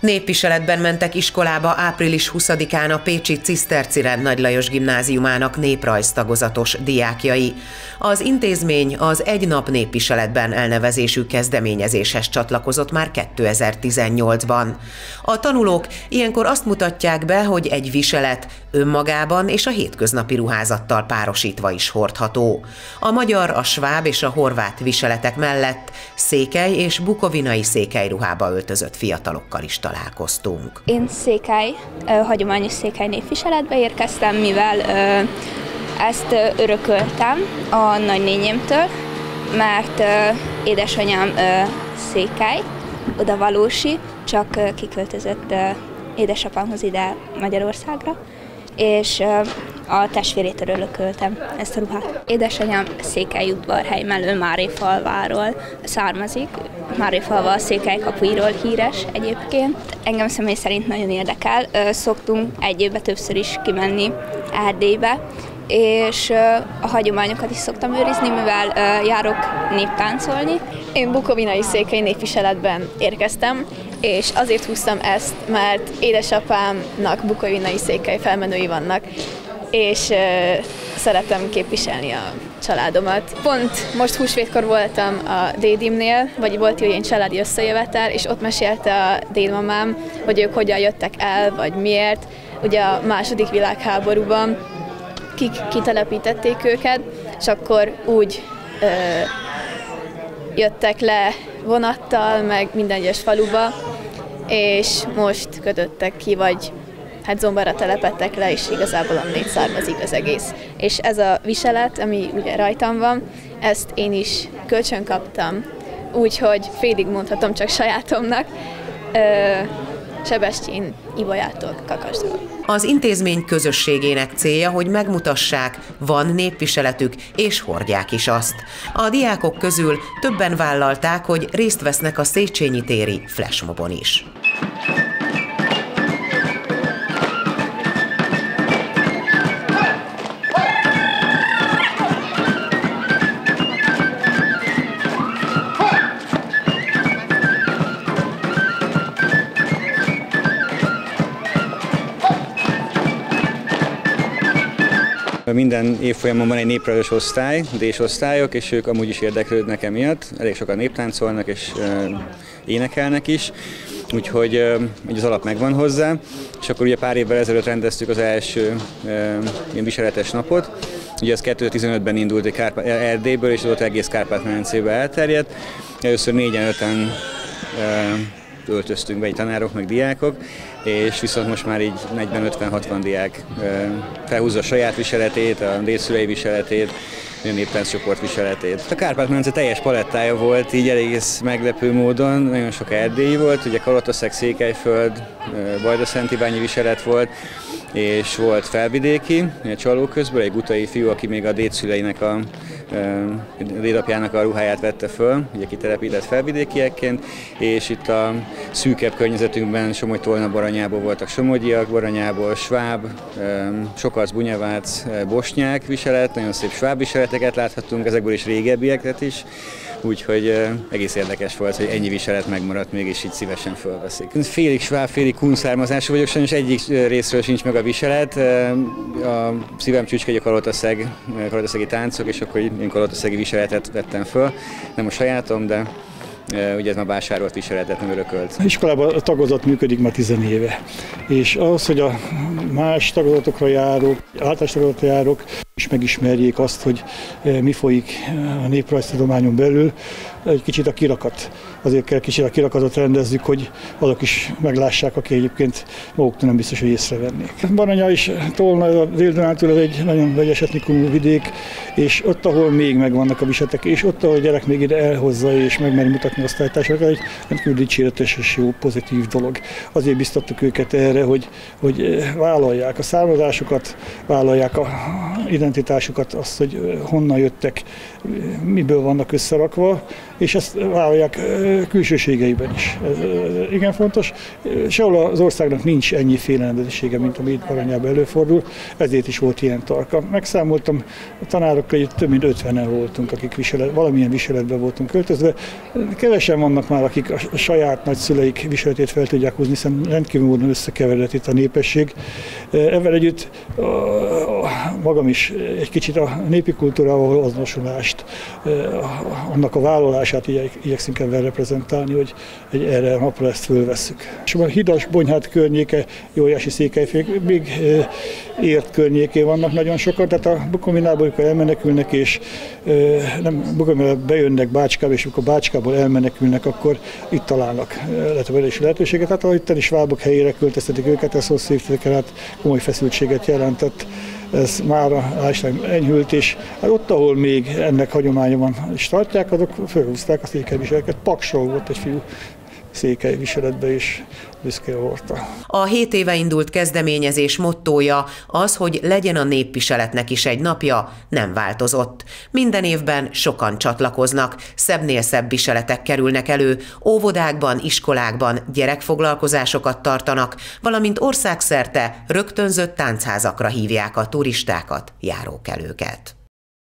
Népviseletben mentek iskolába április 20-án a pécsi Cisztercirend Nagy Lajos Gimnáziumának néprajztagozatos diákjai. Az intézmény az Egy nap népviseletben elnevezésű kezdeményezéshez csatlakozott már 2018-ban. A tanulók ilyenkor azt mutatják be, hogy egy viselet önmagában és a hétköznapi ruházattal párosítva is hordható. A magyar, a sváb és a horvát viseletek mellett székely és bukovinai székelyruhába öltözött fiatalokkal is találkoztunk. Én hagyományos székely népviseletbe érkeztem, mivel ezt örököltem a nagynényémtől, mert édesanyám székely, oda valósi, csak kiköltözött édesapámhoz ide Magyarországra, és a testvérétől örököltem ezt a ruhát. Édesanyám Székelyudvarhely mellől Máréfalváról származik. Máréfalva a Székelykapuiról híres egyébként. Engem személy szerint nagyon érdekel. Szoktunk egy évben többször is kimenni Erdélybe, és a hagyományokat is szoktam őrizni, mivel járok néptáncolni. Én bukovinai székely népviseletben érkeztem, és azért húztam ezt, mert édesapámnak bukovinai székely felmenői vannak, és szeretem képviselni a családomat. Pont most húsvétkor voltam a dédimnél, vagy volt ilyen családi összejövetel, és ott mesélte a dédmamám, hogy ők hogyan jöttek el, vagy miért. Ugye a II. Világháborúban kitelepítették őket, és akkor úgy jöttek le vonattal, meg minden egyes faluba, és most kötöttek ki, vagy hát Zomborra telepedtek le, és igazából onnét származik az egész. És ez a viselet, ami ugye rajtam van, ezt én is kölcsön kaptam, úgyhogy félig mondhatom csak sajátomnak, Sebestyén Ibolyától, Kakasdról. Az intézmény közösségének célja, hogy megmutassák, van népviseletük, és hordják is azt. A diákok közül többen vállalták, hogy részt vesznek a Széchenyi téri flashmobon is. Minden évfolyamon van egy néprajzos osztály, D-osztályok, és ők amúgy is érdeklődnek emiatt. Elég sokan néptáncolnak és énekelnek is, úgyhogy az alap megvan hozzá. És akkor ugye pár évvel ezelőtt rendeztük az első ilyen viseletes napot. Ugye ez 2015-ben indult Erdélyből, és az ott egész Kárpát-medencébe elterjedt. Először 4-5-en öltöztünk be, tanárok meg diákok, és viszont most már így 40-50-60 diák felhúzza a saját viseletét, a dédszülei viseletét, a néptánccsoport viseletét. A Kárpát-medence teljes palettája volt, így elég meglepő módon, nagyon sok erdélyi volt, ugye Kalotaszeg, Székelyföld, Bajdaszentibányi viselet volt, és volt felvidéki, Csalóközből egy gutai fiú, aki még a dédszüleinek a dédapjának a ruháját vette föl, ugye kitelepített felvidékiekként, és itt a szűkebb környezetünkben Somogy-Tolna Baranyából voltak somogyiak, Baranyából sváb, Sokac, Bunyavác, bosnyák viselet, nagyon szép sváb viseleteket láthattunk, ezekből is régebbieket is, úgyhogy egész érdekes volt, hogy ennyi viselet megmaradt, mégis így szívesen fölveszik. Félig sváb, félig kun származású vagyok, sajnos egyik részről sincs meg a viselet. A szívem csücske a kalotaszegi táncok, és akkor én kalotaszegi viseletet vettem föl. Nem a sajátom, de ugye ez már vásárolt viseletet, nem örökölt. Az iskolában a tagozat működik már 10 éve, és ahhoz, hogy a más tagozatokra járok, általános tagozatra járok, és megismerjék azt, hogy mi folyik a néprajztudományon belül, egy kicsit a kirakat. Azért kell kicsit a kirakatot rendezzük, hogy azok is meglássák, aki egyébként maguktól nem biztos, hogy észrevennék. Baranya és Tolna, a Dél-Dunántúl ez egy nagyon vegyes etnikumú vidék, és ott, ahol még megvannak a viseletek, és ott, ahol a gyerek még ide elhozza és megmeri mutatni osztálytársakat, egy rendkívül dicséretes és jó, pozitív dolog. Azért biztattuk őket erre, hogy vállalják a származásukat, vállalják a ide identitásukat, azt, hogy honnan jöttek, miből vannak összerakva, és ezt vállalják külsőségeiben is. Ez igen fontos. Sehol az országnak nincs ennyi nemzetisége, mint ami itt Baranyában előfordul, ezért is volt ilyen tarka. Megszámoltam, a tanárokkal itt több mint 50-en voltunk, akik valamilyen viseletben voltunk költözve. Kevesen vannak már, akik a saját nagyszüleik viseletét fel tudják húzni, hiszen rendkívül módon összekeveredett itt a népesség. Ezzel együtt magam is egy kicsit a népi kultúrával azonosulást, annak a vállalását igyekszünk ebben reprezentálni, hogy erre a napra ezt fölvesszük. És a Hidas, Bonyhád környéke, Jójási Székelyfék, még Ért környékén vannak nagyon sokan, tehát a Bukovinából, amikor elmenekülnek, és nem Bukovinából bejönnek Bácskába, és amikor Bácskából elmenekülnek, akkor itt találnak lehetőséget. Tehát ahogy itt is Svábok helyére költöztetik őket, ez hosszú évtizedeken át komoly feszültséget jelentett. Ez már enyhült, és hát ott, ahol még ennek hagyománya van, és tartják, azok felhúzták a székelyviseleket. Paksról volt egy fiú székelyviseletbe is büszke volta. A 7 éve indult kezdeményezés mottója az, hogy legyen a népviseletnek is egy napja, nem változott. Minden évben sokan csatlakoznak, szebbnél szebb viseletek kerülnek elő, óvodákban, iskolákban gyerekfoglalkozásokat tartanak, valamint országszerte rögtönzött táncházakra hívják a turistákat, járókelőket.